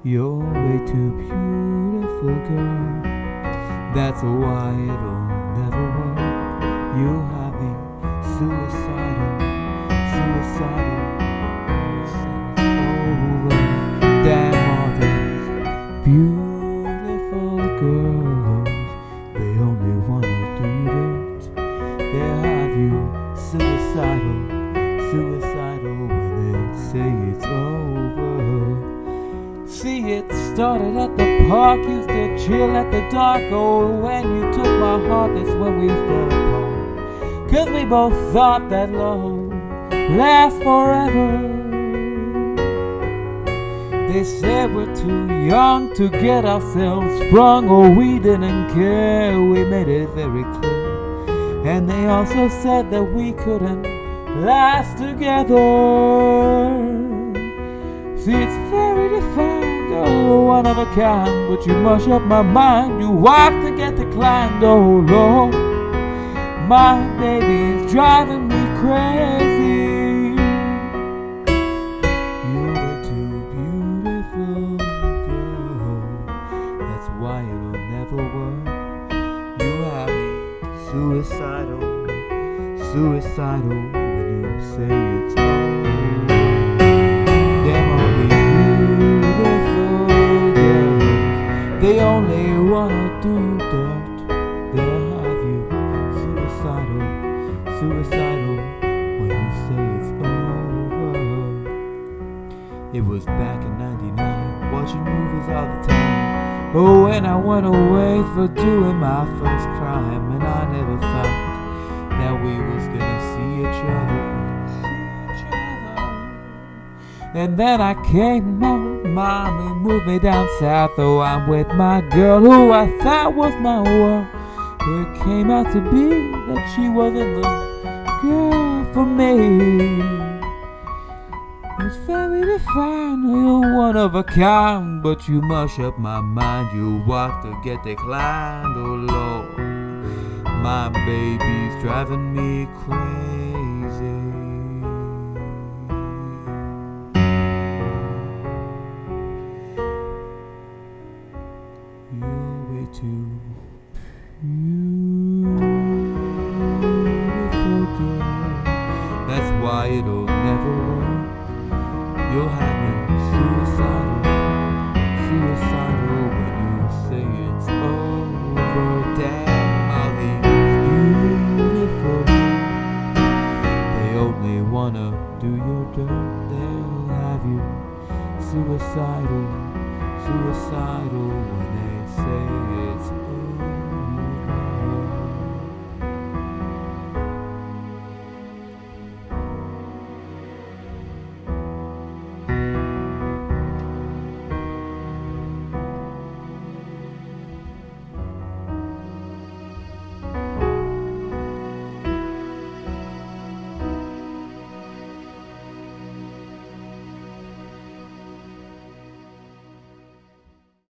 You're way too beautiful, girl. That's why it'll never work. You have me suicidal, suicidal. Over. Damn all these beautiful girls, they only wanna do you dirt. They'll have you suicidal, suicidal when they say it's over. See, it started at the park, used to chill at the dark. Oh, when you took my heart, that's when we fell apart. 'Cause we both thought that love lasts forever. They said we're too young to get ourselves sprung. Oh, we didn't care, we made it very clear. And they also said that we couldn't last together. See, it's very defined, oh, one of a kind. But you mush up my mind, you walk to get declined. Oh Lord, my baby's driving me crazy. You're way too beautiful, girl. That's why it'll never work. You have me suicidal, suicidal when you say it's over. Them all these beautiful girls, they only wanna do dirt. They'll have you suicidal, suicidal when you say it's over. It was back in '99, watching movies all the time. Oh, and I went away for doing my first crime, and I never thought that we was gonna see each other. And then I came home, mommy moved me down south. Oh, I'm with my girl who I thought was my world. It came out to be that she wasn't the girl for me. It's very defined, you're one of a kind. But you mush up my mind, you walk to get declined. Oh Lord, my baby's driving me crazy. You're way too beautiful, girl. That's why it'll never work. You'll have me suicidal, suicidal when you say it's over. Damn all these beautiful, they only wanna do your dirt. They'll have you suicidal, suicidal when they say